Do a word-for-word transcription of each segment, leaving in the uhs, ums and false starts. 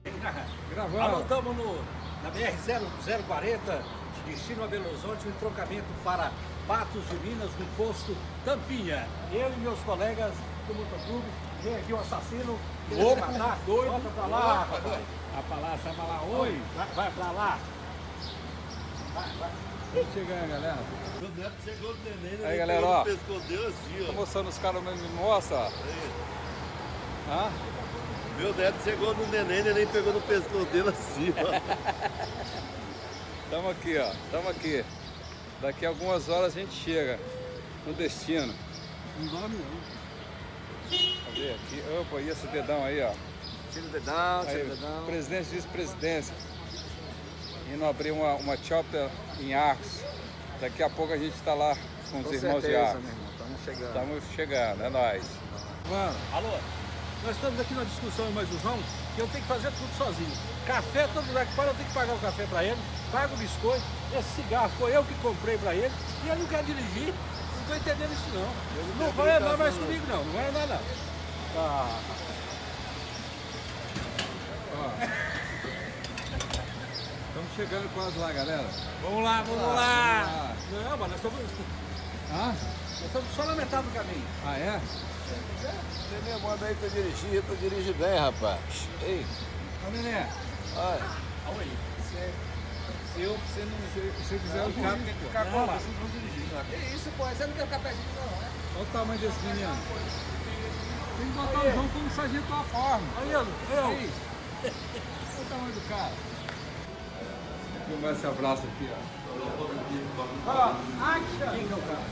Gravando. Alô, estamos no, na B R zero quarenta, destino a Belo Horizonte, um entrocamento para Patos de Minas, no posto Tampinha. Eu e meus colegas do motoclube, vem aqui o assassino, querendo matar, doido. Volta pra lá, rapaz. Vai pra lá, sai pra lá, oi. Vai, vai pra lá. Vai, vai. Vamos chegando, galera. Meu neto chegou no neném, Aí, galera, ó. Pescodeu assim, ó. Tô mostrando os caras, me mostra, ó. Hã? Meu neto chegou no neném, o neném pegou no pescoço dele assim, ó. Tamo aqui, ó. Tamo aqui. Daqui a algumas horas a gente chega no destino. Não dorme não. Cadê aqui? Opa, e esse dedão aí, ó. Tira o dedão, tira Aí, o dedão. presidente e vice-presidência. Indo abrir uma, uma chopper em Arcos. Daqui a pouco a gente tá lá com os Com irmãos certeza, de Arcos. meu irmão, estamos chegando. Estamos chegando, é nóis. Mano, Alô, nós estamos aqui na discussão mais o João, que eu tenho que fazer tudo sozinho. Café, todo lugar que para, eu tenho que pagar o café para ele, pago o biscoito, esse cigarro foi eu que comprei para ele, e ele não quer dirigir, não estou entendendo isso não. Não vai andar mais comigo não, não vai andar não. tá. Estamos chegando quase lá, galera. Vamos lá, vamos Vamos lá, lá. Não, mas nós estamos, Hã? nós estamos só na metade do caminho. Ah, é? Neném, manda aí pra dirigir, tu dirige bem, rapaz. Ei, Ô, Nenê, olha. Olha aí. eu, se não, se você quiser, o carro tem que ficar Não, colado. vocês vão dirigir. Que isso, pô, você não quer ficar pertinho não, né? Olha o tamanho desse menino. Tem que botar o João como sargento da forma. Aí, eu, eu. Aí. Olha o tamanho do cara. Vou filmar esse abraço aqui, ó. Ó, acha! Quem que é o cara?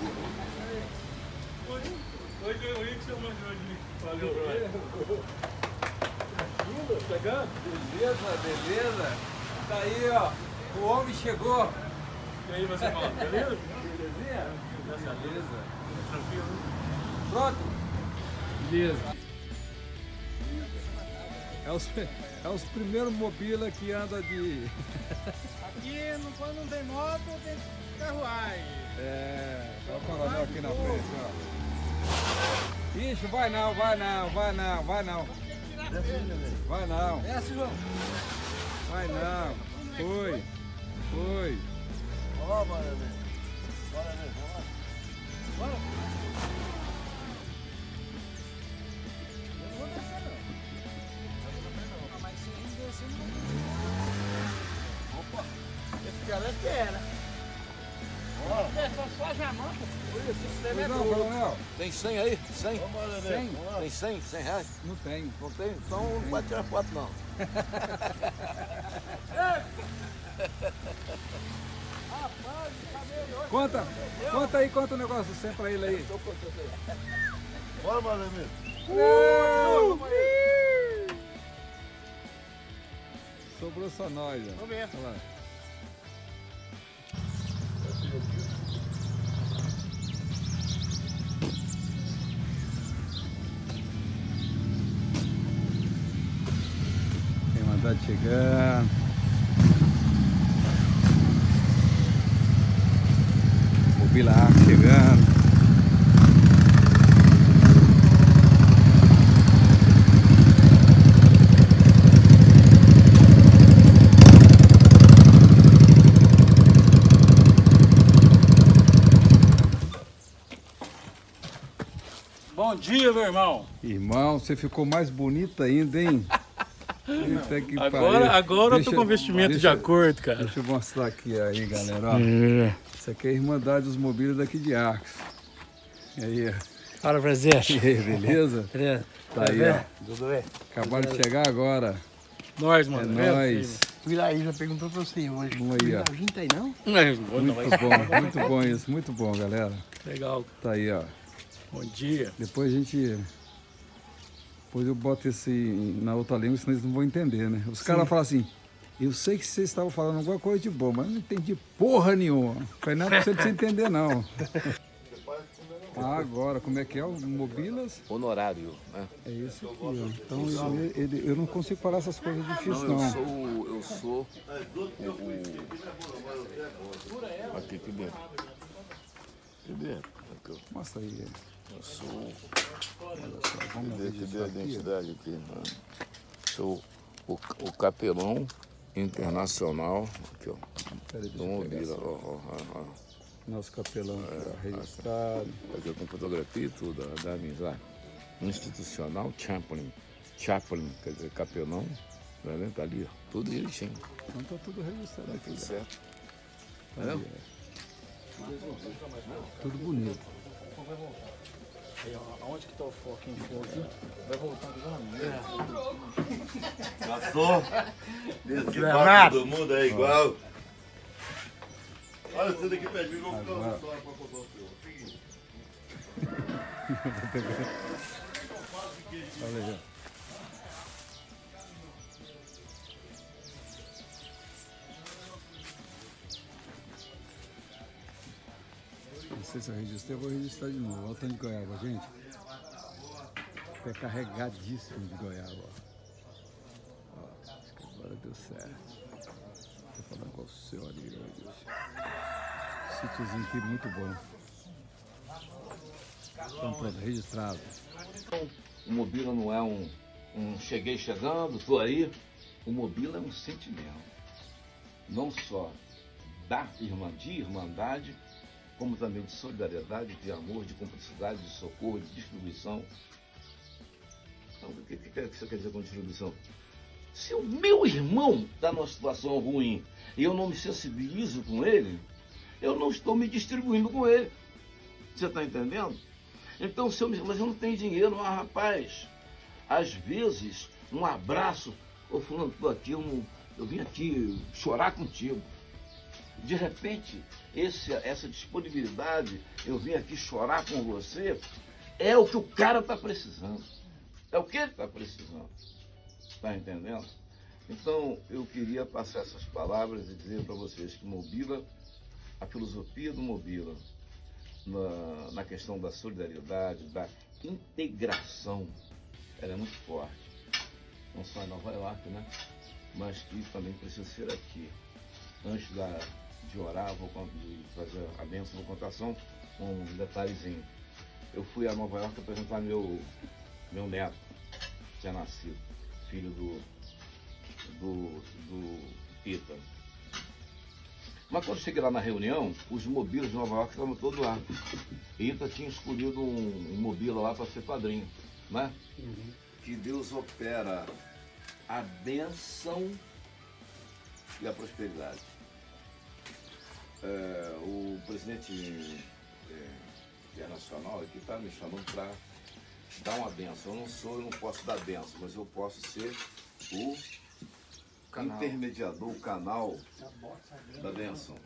Oi, oi, que chamou de hoje. Valeu, brother. Chegando? Beleza, beleza. Tá aí, ó. O homem chegou. E aí, você fala, beleza? Belezinha? Beleza. Tranquilo? Pronto? Beleza. É os, é os primeiros mobília que anda de... Aqui, quando não tem moto, tem carruagem. É, só o coronel aqui na frente, ó. Ixi, vai não, vai não, vai não, vai não. Vai não, Desce, João. vai não. Foi, foi. Ó, bora ver. Bora ver, vamos lá. Bora. Eu não vou descer, não. Mas se ele descer, não vou descer. Opa, esse cara é fera. Ó, É, só faz a mão, pô. Esse sistema é Não, bom. coronel, tem cem aí? cem? cem? Tem cem? cem reais? Não tem. Não tem? Então não vai tirar foto não. Rapaz, cabelo. Conta, conta aí, conta o negócio sempre pra ele aí. Bora, meu amigo. Uh! Sobrou só nós, ó. Vamos ver. Olha lá. Tem mandado chegando. Mobília Arcos chegando. Bom dia, meu irmão. Irmão, você ficou mais bonito ainda, hein? Eita, que Agora, pariu. agora eu tô Deixa- com vestimento de deixa- acordo, cara. Deixa eu mostrar aqui aí, galera. Ó. É. Isso aqui é a Irmandade dos Mobílios daqui de Arcos. E aí, ó. Fala, presente. E aí, beleza? Beleza? Tá aí, ó. Tudo bem? Acabaram de chegar agora. Nós, É mano. nóis. O Ilaí já perguntou pra você hoje. Vamos aí, ó. A gente aí não? Muito bom, muito bom isso. Muito bom, galera. Legal. Tá aí, ó. Bom dia. Depois a gente... Depois eu boto esse na outra língua, senão eles não vão entender, né? Os caras falam assim, eu sei que vocês estavam falando alguma coisa de boa, mas não entendi porra nenhuma. Foi nada pra você não entender, não. Ah, agora, como é que é o Mobilas? Honorário, né? É isso aqui, ó. Então ele, ele- eu não consigo falar essas coisas difíceis, Não, eu não. sou, eu sou o, o... Aqui, aqui dentro. Aqui dentro. Aqui, ó. Mostra aí. Eu sou... Olha só, vamos Cadê, cadê registrar a aqui. identidade aqui, mano? Sou o, o capelão internacional, aqui, ó, Peraí, deixa do eu pegar Mobila, essa. ó, ó, ó, ó. Nosso capelão aqui, ó, registrado. Aqui com fotografia e tudo, ó, da amizade. Institucional Chaplin. Chaplin, quer dizer, capelão, tá vendo? Tá ali, ó, tudo direitinho. Então tá tudo registrado Tá aqui. tudo ó. certo. Tá Tá ali, vendo? ó. Tudo bonito. Vai voltar. Aí, ó, aonde que tá o foco em fogo? Vai voltando igual a mim. Passou? Desse Não é papo, nada. todo mundo é igual. Olha, você daqui perto de mim, vou ficar Agora- uma história pra contar o seu. Seguinte. Olha aí, ó. Não sei se eu registrei, eu vou registrar de novo. Olha o tanto de goiaba, gente. Pé carregadíssimo de goiaba, ó. Ó, acho que agora deu certo. Tô falando com o seu ali hoje. Sítiozinho aqui muito bom. Então pronto, registrado. O Mobila não é um, um cheguei chegando, tô aí. O Mobila é um sentimento. Não só da irmã, de irmandade, como também de solidariedade, de amor, de cumplicidade, de socorro, de distribuição. Então, o que, que, que você quer dizer com distribuição? Se o meu irmão está numa situação ruim e eu não me sensibilizo com ele, eu não estou me distribuindo com ele. Você está entendendo? Então, se eu me... mas eu não tenho dinheiro, ah, rapaz. Às vezes, um abraço, ô fulano, tô aqui, eu, não... eu vim aqui chorar contigo. De repente, esse, essa disponibilidade, eu vim aqui chorar com você, é o que o cara está precisando. É o que ele está precisando. Está entendendo? Então, eu queria passar essas palavras e dizer para vocês que Mobila, a filosofia do Mobila, na, na questão da solidariedade, da integração, ela é muito forte. Não só em Nova York, né? Mas que também precisa ser aqui. Antes da, de orar, vou de fazer a bênção, vou contar só um detalhezinho. Eu fui a Nova York apresentar meu, meu neto, que tinha nascido, filho do, do, do Ita. Mas quando cheguei lá na reunião, os mobilos de Nova York estavam todos lá. E Ita tinha escolhido um, um mobilo lá para ser padrinho, né? Uhum. Que Deus opera a bênção e a prosperidade. É, o presidente é, internacional aqui está me chamando para dar uma bênção. Eu não sou, eu não posso dar bênção, mas eu posso ser o canal. Intermediador, o canal da bênção.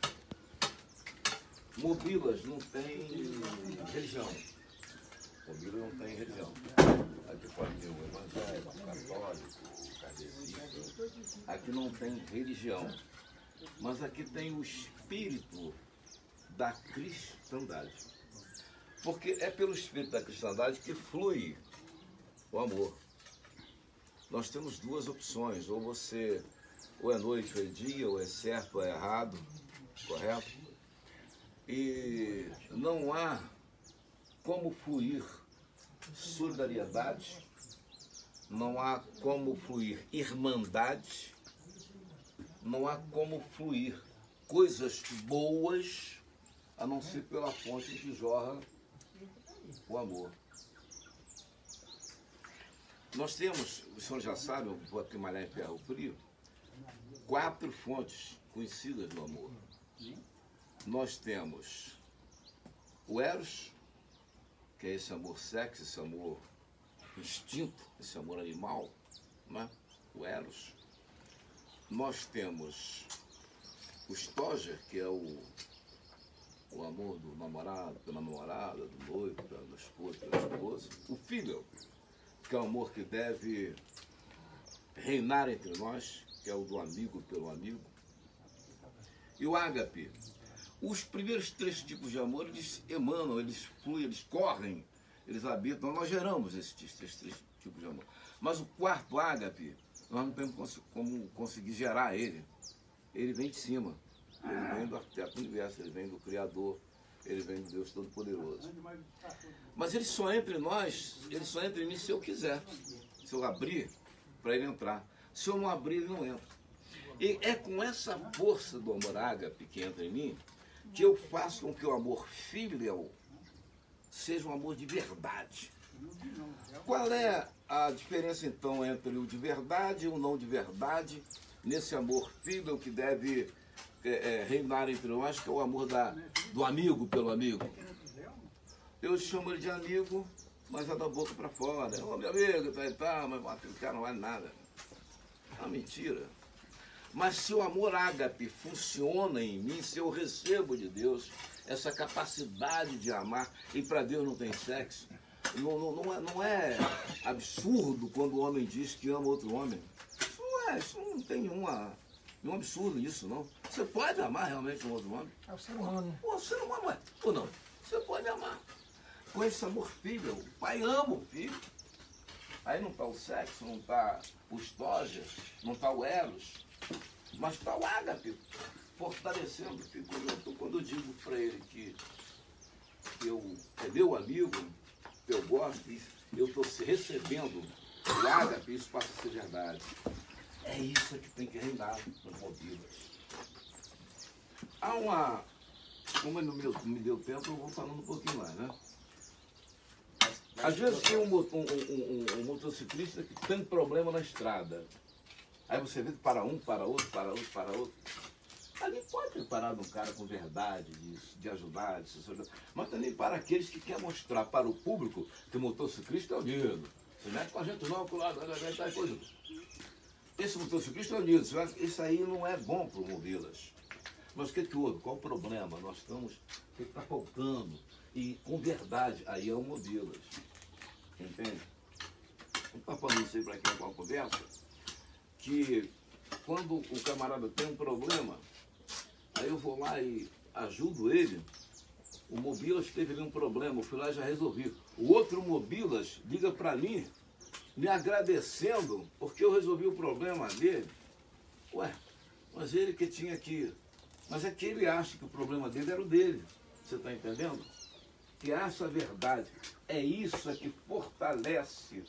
Mobilas não tem religião. Mobilas não tem religião. Aqui pode ter o evangélico, o católico, o kardecista. Aqui não tem religião. Mas aqui tem o espírito da cristandade. Porque é pelo espírito da cristandade que flui o amor. Nós temos duas opções, ou você, ou é noite ou é dia, ou é certo ou é errado, correto? E não há como fluir solidariedade, não há como fluir irmandade, não há como fluir coisas boas a não ser pela fonte que jorra o amor. Nós temos, o senhor já sabe, eu vou aqui malhar em ferro frio, quatro fontes conhecidas do amor. Nós temos o Eros, que é esse amor sexo, esse amor instinto, esse amor animal, né? O Eros. Nós temos o Stoger, que é o, o amor do namorado, pela namorada, do noivo, da esposa, pela esposa. O Filial, que é o amor que deve reinar entre nós, que é o do amigo pelo amigo. E o Ágape. Os primeiros três tipos de amor, eles emanam, eles fluem, eles correm, eles habitam. Nós geramos esses três, três tipos de amor. Mas o quarto Ágape, nós não temos como conseguir gerar ele. Ele vem de cima. Ele vem do arquiteto do universo, ele vem do Criador, ele vem do Deus Todo-Poderoso. Mas ele só entra em nós, ele só entra em mim se eu quiser. Se eu abrir para ele entrar. Se eu não abrir, ele não entra. E é com essa força do amor ágape que entra em mim que eu faço com que o amor filial seja um amor de verdade. Qual é a diferença, então, entre o de verdade e o não de verdade, nesse amor filial que deve é, é, reinar entre nós, que é o amor da, do amigo pelo amigo? Eu chamo ele de amigo, mas é da boca para fora. Ô, meu amigo, tá e tal, mas aquele cara não vale nada. É uma mentira. Mas se o amor ágape funciona em mim, se eu recebo de Deus essa capacidade de amar, e para Deus não tem sexo, não, não, não, é, não é absurdo quando o homem diz que ama outro homem. Isso não é, isso não tem nenhuma, nenhum absurdo nisso, não. Você pode amar realmente um outro homem. É o ser humano. Pô, o ser humano é, ou não? Você pode amar. Com esse amor filho, o pai ama o filho. Aí não está o sexo, não está o estógia, não está o eros, mas está o ágape, fortalecendo o filho. Quando eu, quando eu digo para ele que eu, é meu amigo, que eu gosto, eu estou recebendo o ágape, isso passa a ser verdade. É isso que tem que reinar nas mobilas. Há uma... Como não me deu tempo, eu vou falando um pouquinho mais, né? Às vezes tem um, um, um, um, um motociclista que tem problema na estrada. Aí você vê que para um, para outro, para outro, para outro. Ali pode ter parado um cara com verdade, de, de ajudar, de se ajudar. Mas também para aqueles que querem mostrar para o público que o motociclista é unido. Você mete com a gente não, com o lado, coisa. Esse motociclista é unido. Isso aí não é bom para o Mobilas. Mas o que, que houve? Qual o problema? Nós estamos... O que está faltando? E com verdade, aí é o Mobilas. Entende? Eu estou falando isso aí para quem é uma conversa, que quando o camarada tem um problema, aí eu vou lá e ajudo ele. O Mobilas teve ali um problema, eu fui lá e já resolvi. O outro Mobilas liga para mim, me agradecendo, porque eu resolvi o problema dele. Ué, mas ele que tinha que... Mas é que ele acha que o problema dele era o dele. Você está entendendo? Que acha a verdade. É isso que fortalece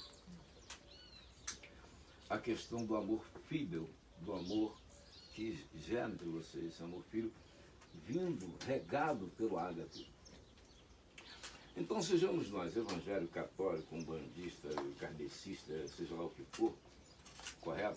a questão do amor filho, do amor que gera entre vocês, esse amor filho, vindo, regado pelo ágape. Então sejamos nós, evangélico, católico, umbandista, kardecista, seja lá o que for, correto?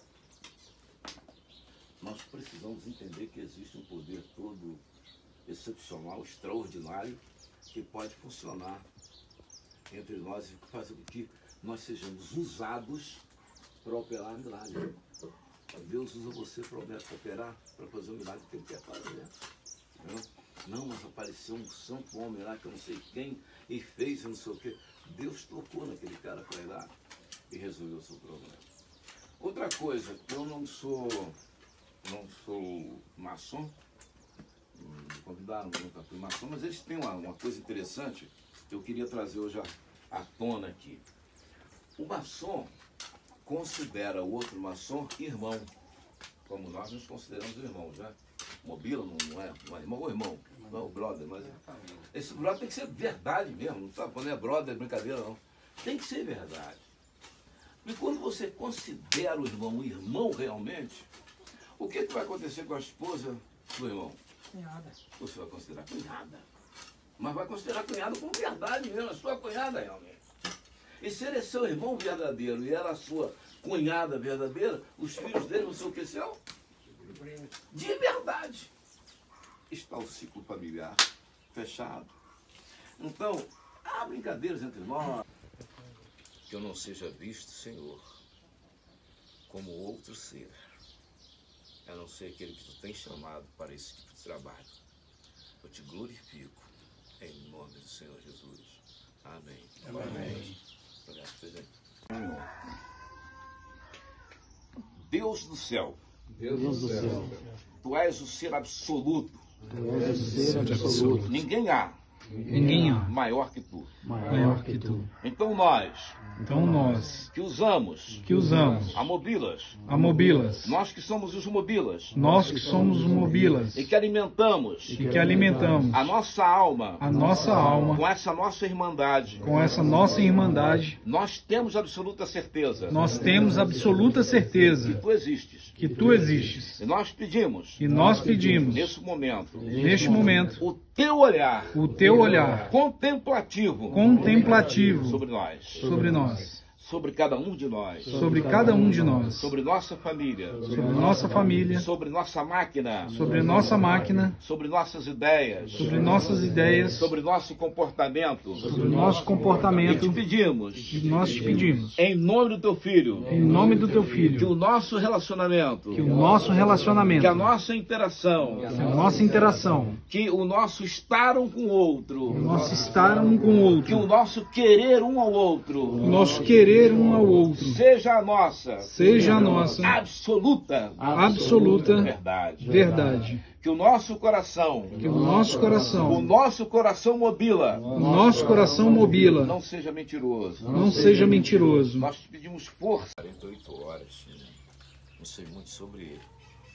Nós precisamos entender que existe um poder todo excepcional, extraordinário, que pode funcionar entre nós e fazer com que nós sejamos usados para operar milagre. Deus usa você para operar, para fazer o milagre que Ele quer fazer. Não, não, mas apareceu um santo homem lá que eu não sei quem e fez não sei o quê. Deus tocou naquele cara para ir lá e resolveu o seu problema. Outra coisa, eu não sou, não sou maçom. Me convidaram para fui maçom, mas eles têm uma, uma coisa interessante que eu queria trazer hoje à, à tona aqui. O maçom considera o outro maçom irmão, como nós nos consideramos irmãos, né? Mobila não, não, é, não é irmão ou irmão, não é o brother, mas esse brother tem que ser verdade mesmo, não sabe quando é brother, é brincadeira não. Tem que ser verdade. E quando você considera o irmão um irmão realmente, o que, que vai acontecer com a esposa do irmão? Cunhada. Você vai considerar cunhada. Mas vai considerar cunhada como verdade mesmo, a sua cunhada realmente. E se ele é seu irmão verdadeiro e ela a sua cunhada verdadeira, os filhos dele vão ser o que são? De verdade. Está o ciclo familiar fechado. Então, há brincadeiras entre nós. Que eu não seja visto, Senhor, como outro ser, a não ser aquele que tu tens chamado para esse tipo de trabalho. Eu te glorifico em nome do Senhor Jesus. Amém. Amém. Obrigado, Deus do céu. Deus do céu. Tu és o ser absoluto. Tu és o ser absoluto. Ninguém há Ninguém há maior que tu. maior que tu. Então nós, Então nós, que usamos que usamos a Mobilas, a Mobilas, nós que somos os Mobilas, nós que somos os Mobilas e que alimentamos e que alimentamos a nossa alma a nossa alma com essa nossa irmandade, com essa nossa irmandade, nós temos absoluta certeza nós temos absoluta certeza que tu existes. que tu existes. E nós pedimos, E nós pedimos, nesse momento, neste momento, o teu olhar o teu olhar contemplativo contemplativo sobre nós, sobre nós, sobre cada um de nós, sobre cada um de nós, sobre nossa família, sobre nossa família, sobre nossa máquina, sobre nossa máquina, sobre nossas ideias, sobre nossas ideias, sobre nosso comportamento. sobre o nosso E te comportamento. pedimos, E nós te pedimos, em nome do teu filho, em nome do teu que Filho, o nosso relacionamento, que o nosso relacionamento, que a nossa interação, que a nossa interação, que o nosso estar um com o outro, o nosso estar um com o que o outro, nosso querer um ao o outro, nosso querer um ao outro, seja a nossa seja a nossa absoluta absoluta verdade. verdade. Que o nosso coração, Que o nosso o coração, nosso coração mobila, o nosso coração mobila, não seja mentiroso. não seja mentiroso. Nós te pedimos força. quarenta e oito horas, não sei muito sobre ele,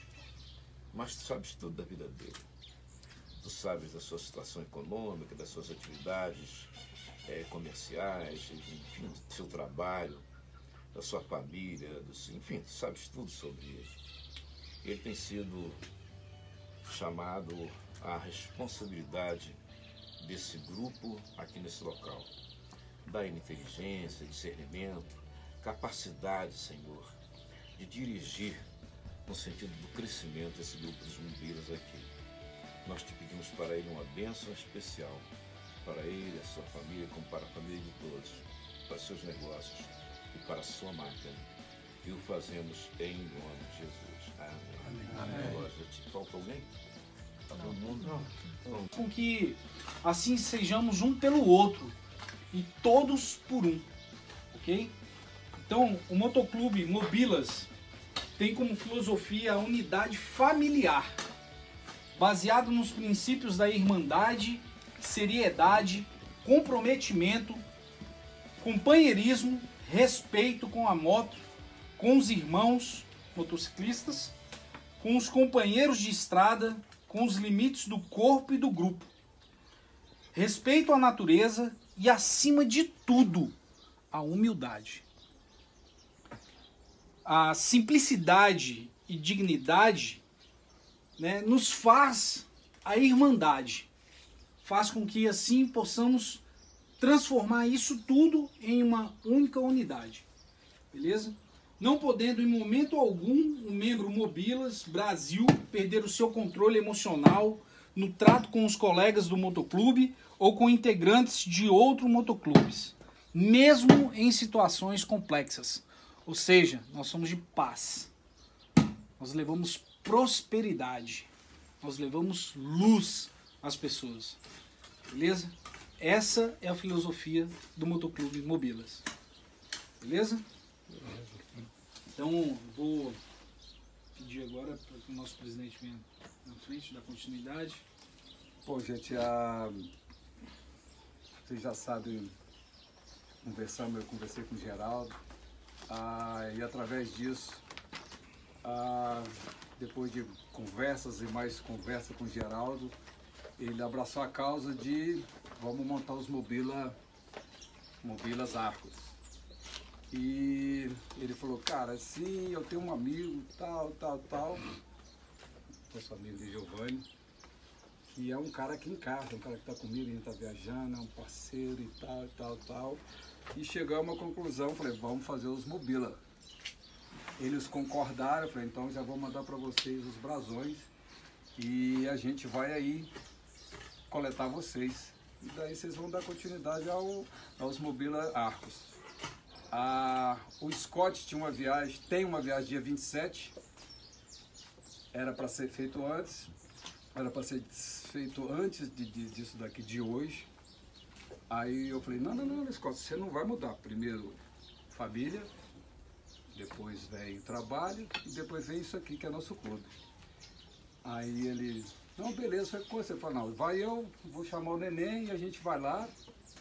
mas tu sabes tudo da vida dele. Tu sabes da sua situação econômica, das suas atividades é, comerciais, enfim, do seu trabalho, da sua família, do seu, enfim, tu sabes tudo sobre ele. Ele tem sido chamado à responsabilidade desse grupo aqui nesse local. Dá ele inteligência, discernimento, capacidade, Senhor, de dirigir no sentido do crescimento desse grupo dos bombeiros aqui. Nós te pedimos para ele uma bênção especial, para ele, a sua família, como para a família de todos, para seus negócios e para a sua máquina. E o fazemos em nome de Jesus. Amém. Amém. Agora, te falta alguém? Tá todo mundo? Pronto. Com que assim sejamos um pelo outro e todos por um, ok? Então, o Motoclube Mobilas tem como filosofia a unidade familiar, baseado nos princípios da irmandade, seriedade, comprometimento, companheirismo, respeito com a moto, com os irmãos motociclistas, com os companheiros de estrada, com os limites do corpo e do grupo. Respeito à natureza e, acima de tudo, a humildade. A simplicidade e dignidade, né, nos faz a irmandade. Faz com que assim possamos transformar isso tudo em uma única unidade. Beleza? Não podendo em momento algum um membro Mobilas Brasil perder o seu controle emocional no trato com os colegas do motoclube ou com integrantes de outros motoclubes, mesmo em situações complexas. Ou seja, nós somos de paz. Nós levamos prosperidade. Nós levamos luz às pessoas. Beleza? Essa é a filosofia do Motoclube Mobilas. Beleza? Então, vou pedir agora para que o nosso presidente venha na frente, dar continuidade. Pô, gente, a... vocês já sabem, conversamos, eu conversei com o Geraldo, ah, e através disso, ah, depois de conversas e mais conversa com o Geraldo, ele abraçou a causa de vamos montar os Mobila, Mobilas Arcos. E ele falou, cara, sim, eu tenho um amigo, tal, tal, tal, nosso amigo de Giovanni, que é um cara aqui em casa, um cara que está comigo, a gente está viajando, é um parceiro e tal, e tal, tal. E chegamos à conclusão, falei, vamos fazer os Mobila. Eles concordaram, eu falei, então já vou mandar para vocês os brasões e a gente vai aí coletar vocês. E daí vocês vão dar continuidade ao, aos Mobila Arcos. Ah, o Scott tinha uma viagem, tem uma viagem dia vinte e sete, era para ser feito antes, era para ser feito antes de, de, disso daqui de hoje. Aí eu falei, não, não, não, Scott, você não vai mudar. Primeiro família, depois vem trabalho e depois vem isso aqui que é nosso clube. Aí ele, não, beleza, foi com você. Eu falei, não, vai eu, vou chamar o neném e a gente vai lá,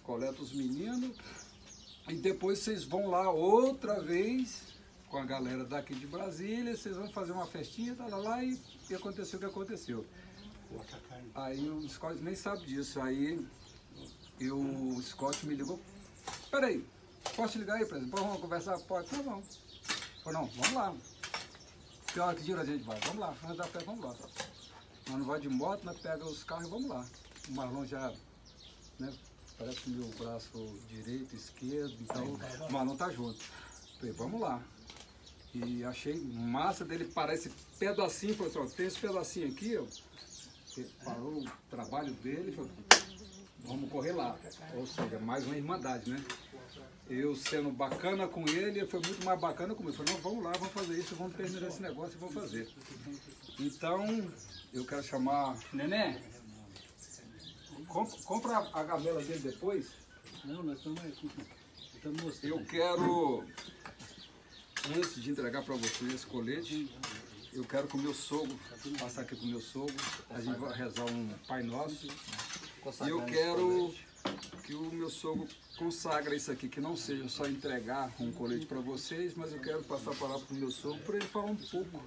coletam os meninos e depois vocês vão lá outra vez com a galera daqui de Brasília, vocês vão fazer uma festinha, tá lá, lá e, e aconteceu o que aconteceu. Aí o Scott nem sabe disso, aí eu, o Scott me ligou, peraí, posso te ligar aí, presidente? Vamos conversar? Pode? Tá bom. Falei, não, vamos lá. Que hora que dia a gente vai? Vamos lá, antes da festa, vamos lá. Nós não vai de moto, nós pega os carros e vamos lá. O Marlon já, né, parece que o meu braço direito, esquerdo, então o Marlon tá junto. Falei, vamos lá. E achei massa dele parar esse pedacinho, falou assim, ó, tem esse pedacinho aqui, ó. Ele parou o trabalho dele e falou, vamos correr lá. Ou seja, mais uma irmandade, né? Eu sendo bacana com ele, ele foi muito mais bacana comigo. Eu falei, não, vamos lá, vamos fazer isso, vamos terminar esse negócio e vamos fazer. Então, eu quero chamar... Nenê, comp- compra a gamela dele depois. Não, nós estamos aqui. Estamos mostrando. Eu quero, antes de entregar para você esse colete, eu quero que o meu sogro, passar aqui com o meu sogro, a gente vai rezar um Pai Nosso. E eu quero que o meu sogro consagra isso aqui, que não seja só entregar um colete para vocês, mas eu quero passar a palavra para o meu sogro para ele falar um pouco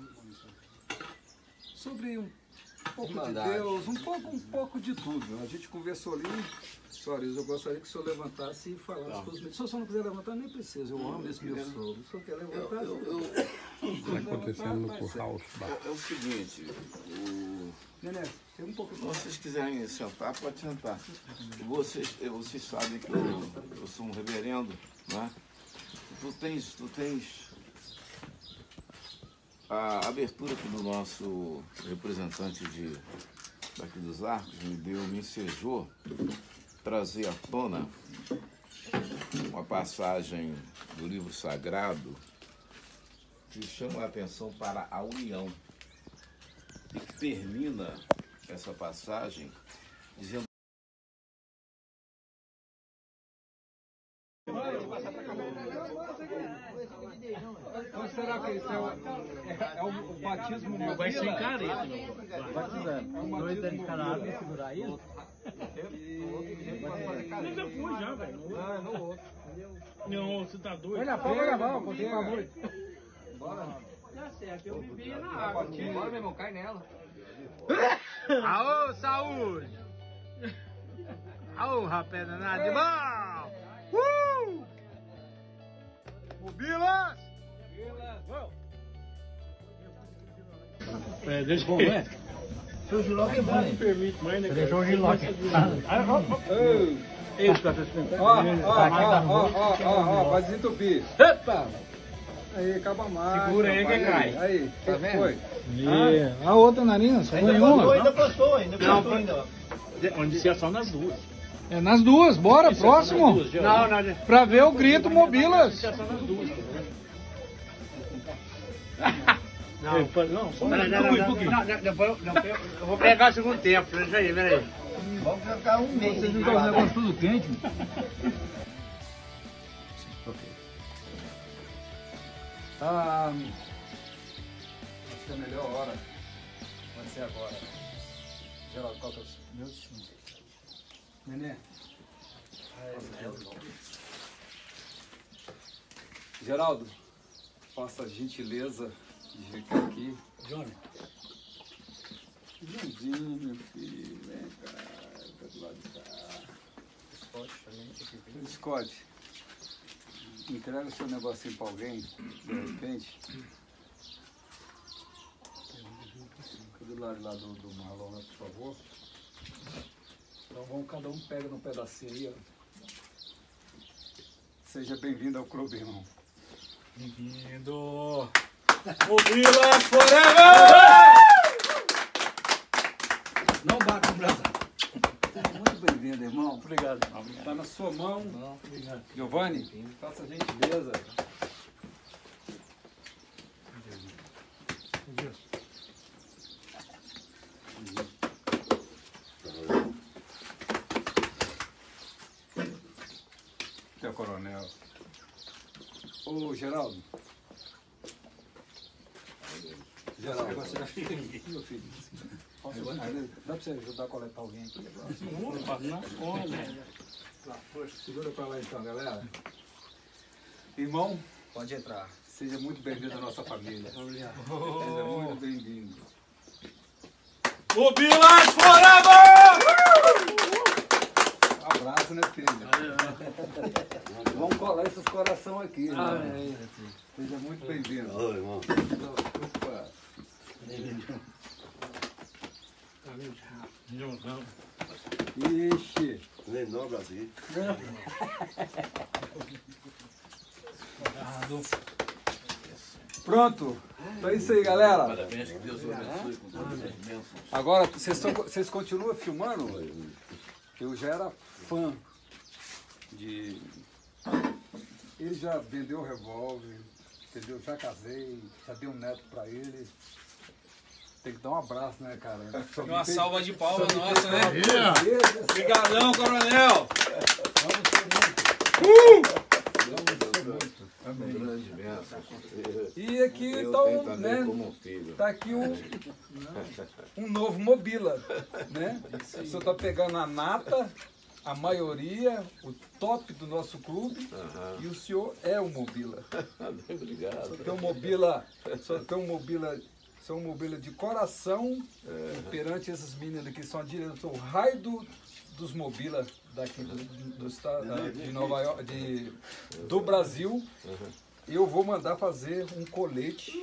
sobre um pouco de Deus, um pouco, um pouco de tudo. A gente conversou ali, senhores, eu gostaria que o senhor levantasse e falasse para os meus. Se o senhor não quiser levantar, nem precisa, eu amo esse meu sogro. Se o senhor quer levantar, Eu, eu, eu, está acontecendo no curral. é, é o seguinte, o, Nenê, tem um pouco se vocês quiserem sentar, pode sentar. Vocês, eh, vocês sabem que eu, eu sou um reverendo, né? Tu tens, tu tens a abertura que o nosso representante de, daqui dos Arcos me deu, me ensejou trazer à tona uma passagem do livro sagrado que chama a atenção para a união e que termina essa passagem dizendo Então será que isso é o, é, é o, o batismo mobila? Vai ser em careta, meu. Batizando. É o batismo mobila. Segurar ele? Mas eu fui já, velho. Não, não outro. Não, você tá doido? Olha, pode gravar, um pouquinho mais muito. Bora. Tá certo, eu bebia na água. Bora, meu irmão, cai nela. Aô, saúde! Aô, rapé danado de bom! Uh! Mobilas! É, deixa eu ver. Seu Giloque é bom, hein? Permite mais, né? Deixou o Giloque. Esse pra experimentar. Ó, ó, ó, ó, ó, ó, ó, vai desentupir. Epa! Aí, acaba mais. Segura aí que cai. Aí, tá vendo? Foi. E a outra narina, só foi uma. Ainda passou, ainda passou ainda. Onde se é só nas duas. É nas duas, bora, próximo. Não, não, Pra ver o grito Mobilas. se é só nas duas. Não, não, só nas duas. Depois eu vou pegar o segundo tempo, deixa aí, peraí. Vamos ficar um mês. Vocês não estão negócio tudo quente? Ah, acho que a melhor hora vai ser agora. Geraldo, qual que é o seu? Meu senhor. Nenê. Geraldo, faça a gentileza de ficar aqui. Johnny. Jandinho, meu filho, vem cá, fica do lado de cá. Scott também. Scott, entrega o seu negocinho pra alguém, de repente. Fica do lado lá do, do Marlon, né, por favor. Então vamos, cada um pega num pedacinho aí, ó. Seja bem-vindo ao clube, irmão. Bem-vindo. Mobilas forever! Não bate no braço. Seja muito bem-vindo, irmão. Obrigado. Está na sua mão. Não, obrigado. Giovanni, faça a gentileza. Seu coronel. Ô, Geraldo. Geraldo, você já fica aqui, meu filho. Posso, dá pra você ajudar a coletar alguém aqui? Opa, na cola. Segura pra lá então, galera. Irmão, Pode entrar. seja muito bem-vindo à nossa família. Obrigado. Seja muito bem-vindo. Mobilas Forever! Um abraço, né, filho? Vamos colar esses coração aqui. Ah, né? Seja muito bem-vindo. Oi, irmão. Opa. Ixi. Nem não, Brasil. Pronto. Então é isso aí, galera. Parabéns, que Deus o abençoe com todas as bênçãos. Agora, vocês, tão, vocês continuam filmando? Eu já era fã de... Ele já vendeu o revólver, entendeu? Já casei, já dei um neto pra ele. Tem que dar um abraço, né, cara? Só me Uma fez- salva de palmas só me nossa, fez- né? Beleza. Obrigadão, coronel! Vamos ser muito. Amém. Grande bênção. E aqui, Eu então, tenho também né? como um filho. Tá aqui um, um novo Mobila, né? O senhor tá pegando a nata, a maioria, o top do nosso clube, e o senhor é o Mobila. Obrigado. Só tem um Mobila, só tem um Mobila, são um Mobila de coração, e perante esses meninos aqui, são a direção, o raio do, dos Mobila daqui do, do estado da- de Nova York, de, do Brasil. Eu vou mandar fazer um colete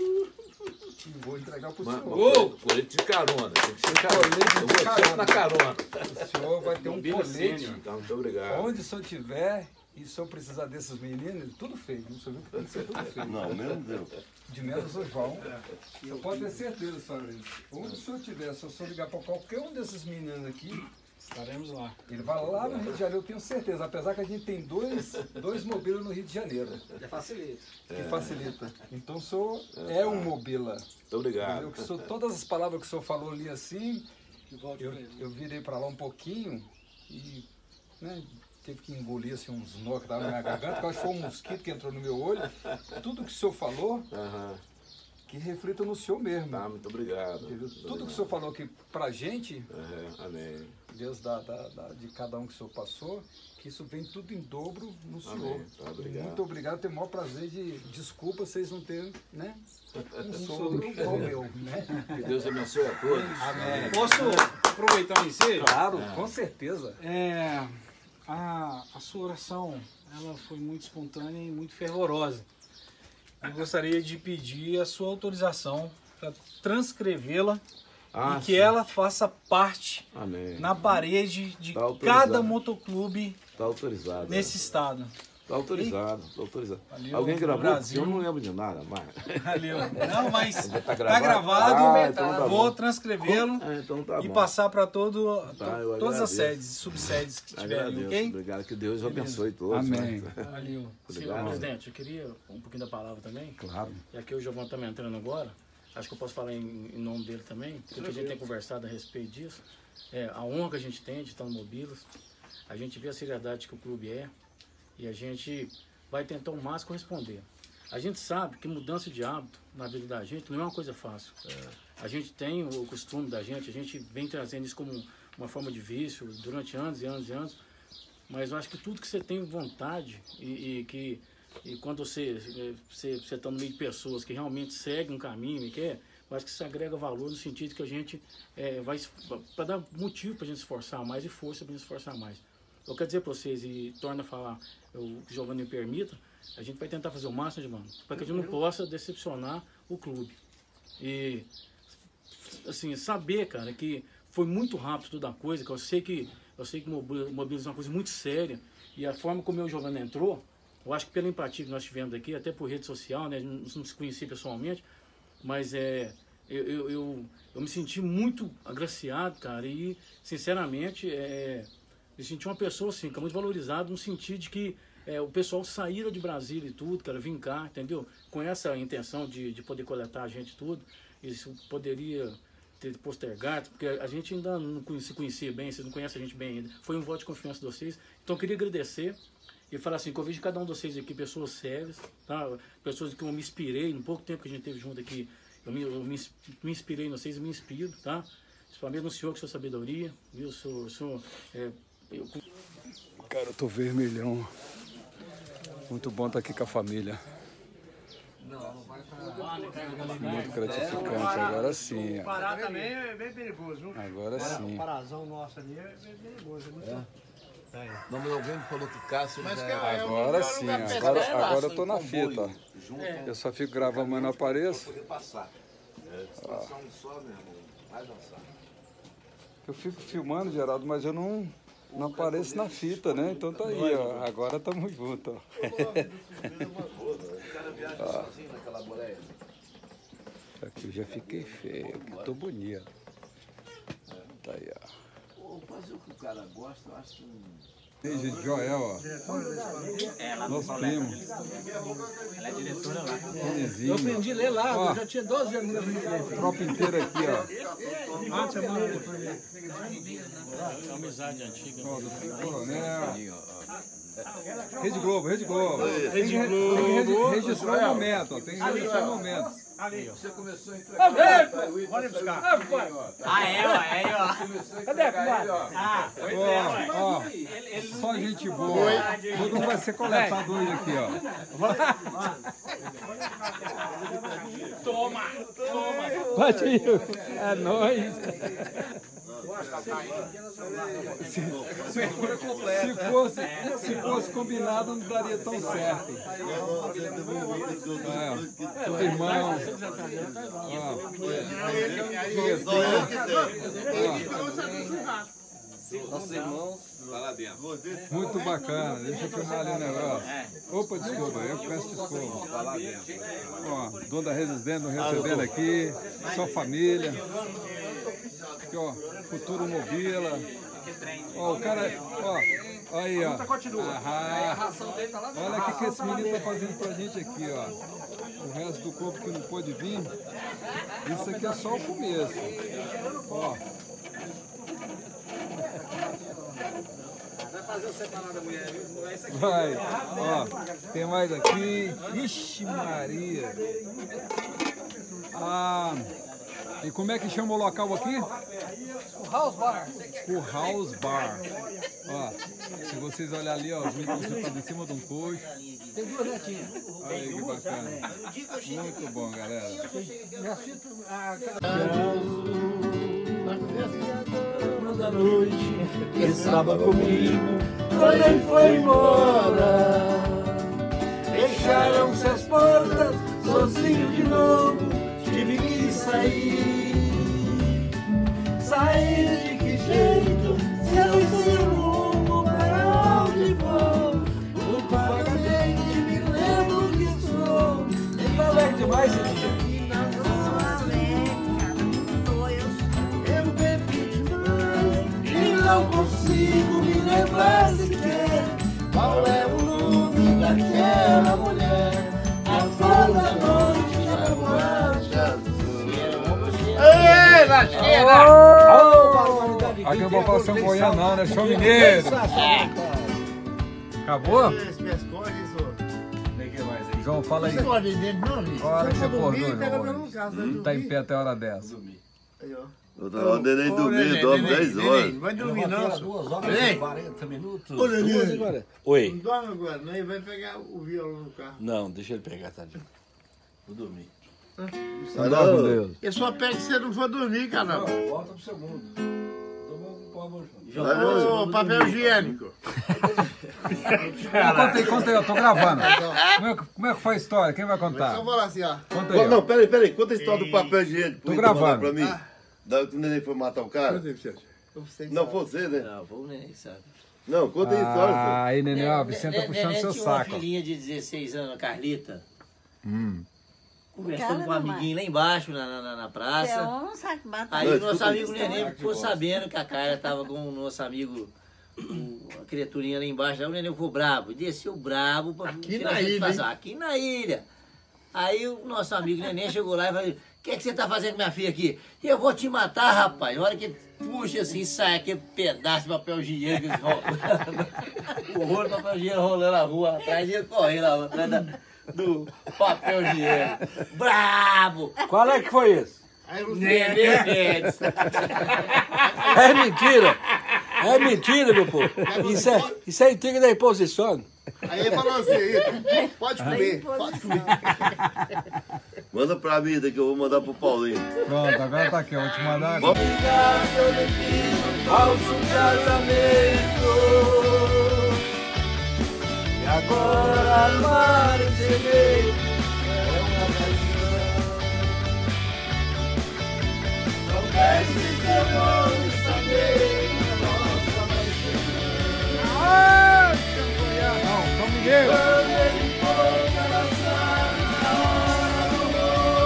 e vou entregar pro Mas, senhor. mas, colete de carona, tem que ser carona. Colete de Eu vou sempre carona. na carona. O senhor vai ter um Mobila colete. sênior. Então, muito obrigado. Onde o senhor tiver, e se eu precisar desses meninos, tudo feio. O senhor viu que tem que ser tudo feio. Não, mesmo Deus. De menos o João. O senhor pode ter certeza, senhor. Onde o senhor tiver, se o senhor ligar para qualquer um desses meninos aqui, Estaremos lá. ele vai lá no Rio de Janeiro, eu tenho certeza. Apesar que a gente tem dois, dois mobilas no Rio de Janeiro, Já facilita. que facilita. Então o senhor é um mobila. Muito obrigado. Eu, que sou, todas as palavras que o senhor falou ali assim, Que volte eu, pra ele. eu virei para lá um pouquinho e né, teve que engolir assim, uns nó que estavam na minha garganta, porque eu acho que foi um mosquito que entrou no meu olho. Tudo que o senhor falou, Aham. que reflita no senhor mesmo. Tá, muito obrigado. Entendeu? Tudo que o senhor falou aqui pra gente, É, amém. Deus da, da- da- de cada um que o senhor passou, que isso vem tudo em dobro no senhor. Tá, obrigado. Muito obrigado, tenho o maior prazer de. Desculpa vocês não terem, né? Um sogro igual o meu, né? Que Deus abençoe a todos. Amém. Posso aproveitar em si? Claro, com certeza. É, a, a sua oração, ela foi muito espontânea e muito fervorosa. Eu gostaria de pedir a sua autorização para transcrevê-la Ah, e que sim. ela faça parte Amém. na parede de Tá autorizado. cada motoclube Tá autorizado. nesse estado. Tá autorizado, tá autorizado. Valeu, Alguém gravou? Brasil. Eu não lembro de nada, mas. Valeu. Não, mas Tá tá gravado? gravado, Ah, então tá vou bom. transcrevê-lo Ah, então tá e bom. passar para todo, Tá, to- eu todas as agradeço. sedes, subsedes que tiverem, Agradeço. ok? Obrigado, que Deus abençoe todos. Amém. né? Valeu. Senhor Obrigado. presidente, eu queria um pouquinho da palavra também. Claro. E aqui o Giovanni está me entrando agora. Acho que eu posso falar em, em nome dele também, porque a gente tem conversado a respeito disso. É, a honra que a gente tem de estar no Mobilas. A gente vê a seriedade que o clube é e a gente vai tentar o máximo corresponder. A gente sabe que mudança de hábito na vida da gente não é uma coisa fácil. A gente tem o costume da gente, a gente vem trazendo isso como uma forma de vício durante anos e anos e anos. Mas eu acho que tudo que você tem vontade e, e que e quando você você você está no meio de pessoas que realmente seguem um caminho e quer, eu acho que isso agrega valor no sentido que a gente é, vai para dar motivo para a gente se esforçar mais e força para a gente se esforçar mais. Eu quero dizer para vocês e torna a falar o que o Giovanni me permita, a gente vai tentar fazer o máximo de mano para que a gente não possa decepcionar o clube. E assim, saber, cara, que foi muito rápido toda a coisa, que eu sei que eu sei que o mobilismo é uma coisa muito séria e a forma como o Giovanni entrou, eu acho que pela empatia que nós tivemos aqui, até por rede social, né, não, não se conhecia pessoalmente, mas é eu, eu, eu, eu me senti muito agraciado, cara, e sinceramente é, me senti uma pessoa assim, que é muito valorizada no sentido de que é, o pessoal saíram de Brasília e tudo, cara, vim cá, entendeu? Com essa intenção de, de poder coletar a gente e tudo, isso poderia ter postergado, porque a gente ainda não se conhecia bem, vocês não conhecem a gente bem ainda. Foi um voto de confiança de vocês. Então eu queria agradecer e falar assim, que eu vejo cada um de vocês aqui pessoas sérias, tá? Pessoas que eu me inspirei, no pouco tempo que a gente teve junto aqui, eu me, eu me, me inspirei em vocês e me inspiro, tá? Principalmente no senhor, com sua sabedoria, viu? Sou, sou, é, eu, Cara, eu tô vermelhão. Muito bom estar aqui com a família. Muito gratificante, agora sim. Parar também é bem perigoso, viu? Agora sim. O parazão nosso ali é bem perigoso. É muito... é. Não, mas alguém falou que Cássio Mas já que é... é o Agora melhor sim, lugar pra agora, pescar é lá, agora eu tô na comboio, fita. junto Eu só fico gravando, mas não apareço. poder passar. É, se passar um só, meu irmão, vai dançar. Eu fico filmando, Geraldo, mas eu não, não apareço na fita, né? Então tá aí, ó. Agora tamo junto, ó. O cara viaja sozinho naquela boleia. Aqui eu já fiquei feio, aqui tô bonito. Tá aí, ó. Pô, fazer o que o cara gosta, eu acho que... Ei, gente, Joel, ó. Nosso primo. Ela é diretora lá. Renezinho. Eu aprendi a ler lá, Ó. eu já tinha doze anos que eu aprendi a ler. Tropa inteira aqui, ó. Ah, você mora depois dele. É uma amizade antiga. Ó, do Coronel. Rede Globo, Rede Globo. Tem que, re- tem que regi- registrar o momento, ó. Tem que registrar o momento. Você começou a entregar... Pode buscar. Ah, é, ó, é, ó. Cadê a comadre? Ah, Ó, ó, só gente boa. Todo mundo vai ser coletado hoje aqui, ó. toma, toma. Bate aí. É nóis. Se, se, fosse, se fosse combinado, não daria tão certo. É, todo irmão. Nossos irmãos, vai lá dentro. Muito bacana. Deixa eu filmar ali o negócio. Opa, desculpa, eu peço desculpa. Vai lá dentro. Ó, dono da residência nos recebendo aqui, sua família. Aqui, ó, Futuro Mobila. Ó, o cara, ó, aí, ó. Aham. Olha o que, que esse menino tá fazendo pra gente aqui, ó. O resto do corpo que não pôde vir. Isso aqui é só o começo. Ó. Vai fazer o separado da mulher, viu? Não é isso aqui. Vai, ó, tem mais aqui. Ixi Maria. Ah, e como é que chama o local aqui? O House Bar. O House Bar. Ó, se vocês olharem ali, ó, os meninos estão sentados em cima de um coxo. Tem duas netinhas. Olha aí que bacana. Muito bom, galera. Minha filha, a Da noite que estava comigo quando ele foi embora. Fecharam-se as portas, sozinho de novo, tive que sair. Sair de que jeito, se eu não sei o rumo para onde vou? Muito vagamente me lembro que sou. Ele tá alegre demais esse dia. Não consigo me lembrar sequer qual é o nome daquela mulher. A flor da noite era marcha. Ei, lasqueira! Aqui eu vou falar São Goiânia não, né? Show Mineiro. Acabou? João, fala aí. Fala aí, você acordou, João. Não tá em pé até a hora dessa. Eu tô ordenando nem dormir, dorme dez horas. Vai dormir não, duas horas e quarenta minutos. Ô, Nenê. Oi. Não dorme agora, não, ele vai pegar o violão no carro. Não, deixa ele pegar, tadinho. Vou dormir. Andar com Deus. Eu só pego se você não for dormir, canal. Volta pro seu mundo. Ô, papel higiênico. Conta aí, conta aí, eu tô gravando. Como é, que- como é que foi a história? Quem vai contar? Então vou lá assim, ó. Conta aí. Não, ó. peraí, peraí. Conta a história do papel higiênico. Tô Por que tu gravando. falou Pra mim. Da que o neném foi matar o cara? Não, você, né? Não, vamos nem sabe. Não, conta a história, senhor. Ah, aí, Nenê, ó, Vicente tá puxando seu tinha uma saco. filhinha de dezesseis anos, a Carlita. Hum. Conversando Cara, com um amiguinho lá embaixo, na, na, na- na É praça. um saco de batata. Aí Não, o nosso escuta amigo isso. Neném ficou sabendo que a Carla tava com o nosso amigo, o- a criaturinha lá embaixo. Aí o Neném ficou brabo. Desceu brabo pra Aqui tirar na a gente ilha, passar. hein? Aqui na ilha. Aí o nosso amigo Neném chegou lá e falou: o que é que você tá fazendo com minha filha aqui? Eu vou te matar, rapaz. Na hora que puxa assim, sai aquele pedaço de papel higiênico rolando. O rolo de papel higiênico rolando na rua atrás e ele correndo lá atrás da, do papel higiênico. Brabo! Qual é que foi isso? Nenê Mendes. É mentira! É mentira, meu povo. Isso é, isso é intriga da imposição. Aí ele falou assim, aí, pode comer, pode comer. Manda pra mim, daqui eu vou mandar pro Paulinho. Pronto, agora tá aqui, eu vou te mandar agora. Falso casamento. E agora amar e ser é uma paixão. Não desce seu nome saber a nossa paixão. Ah, não, São Miguel. Quando ele for balançar na hora do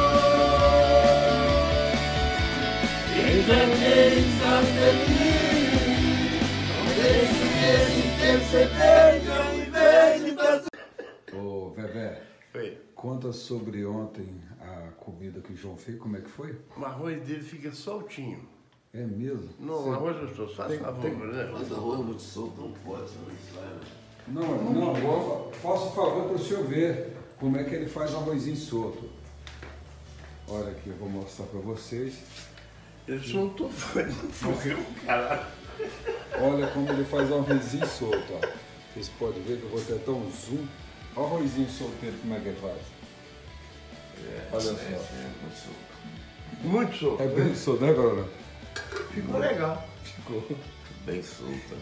amor, e também está feliz. Não deixe ele perceber que ao invés de fazer. Ô, Vevé, Oi. conta sobre ontem a comida que o João fez, como é que foi? O arroz dele fica soltinho. É mesmo? Não, o arroz gostoso, só sabor, né? Mas arroz muito solto não pode, não sai. Não, não, eu faço um favor para o senhor ver como é que ele faz arrozinho solto. Olha aqui, eu vou mostrar para vocês. Eu sou um tufano, morreu, caralho. Olha como ele faz o arrozinho solto, ó. Vocês podem ver que eu vou ter até um zoom. Olha o arrozinho solteiro, como é que ele faz. É, Olha só. é, é muito solto. Muito solto. É bem solto, né, Coronel? Ficou legal. Ficou. Bem solta.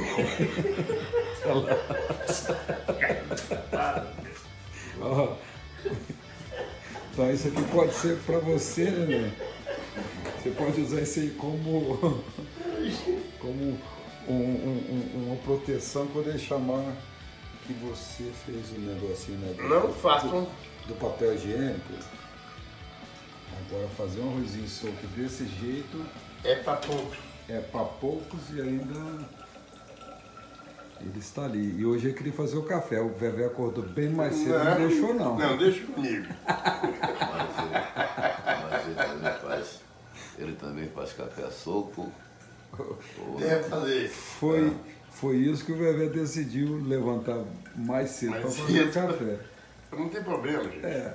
Ó. Então isso aqui pode ser para você, né? Você pode usar isso aí como, como um, um, um, uma proteção quando ele chamar que você fez um negocinho, né? Do, Não façam. do papel higiênico. Agora fazer um arrozinho solto desse jeito É pra poucos. é para poucos e ainda ele está ali. E hoje eu queria fazer o café. O Vevé acordou bem mais cedo e não deixou não. Não, deixa comigo. Mas ele, mas ele também faz. Ele também faz café solto. Deve fazer. Foi, foi isso que o Vevé decidiu levantar mais cedo Mais para fazer o cedo. café. Não tem problema, gente. É.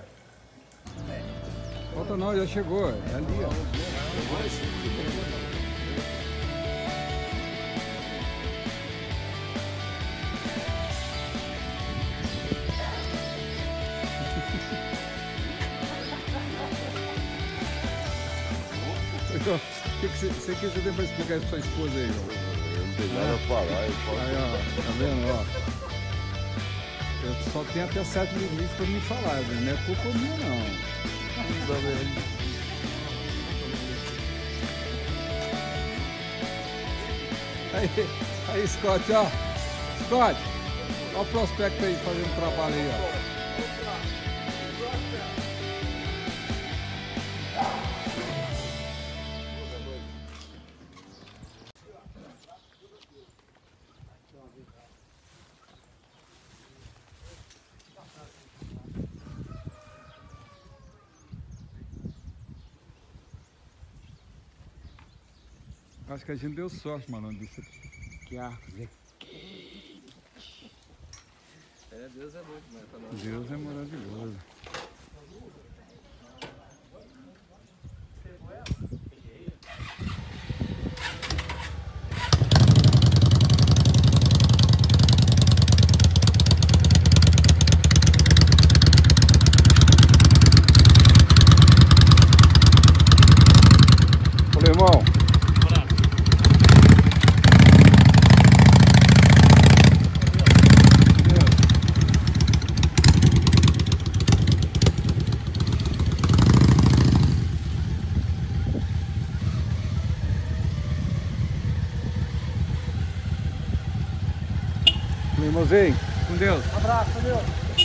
Falta não, já chegou. É ali, ó. O que, que, você, você, que você tem para explicar isso pra sua esposa aí, João? Eu não tenho nada a falar. Eu posso... Aí, ó, tá vendo, ó? Eu só tenho até certo limite para me falar, né? Não é culpa minha, não. Tá vendo? Aí, aí, Scott, ó. Scott, ó o prospecto aí fazendo trabalho aí, ó. Acho que a gente deu sorte, mano, disso aqui. Que Arcos é quente. É, Deus é bom, né, pra nós. Deus é maravilhoso. Ô, irmão. Irmãozinho, com Deus. Um abraço, meu.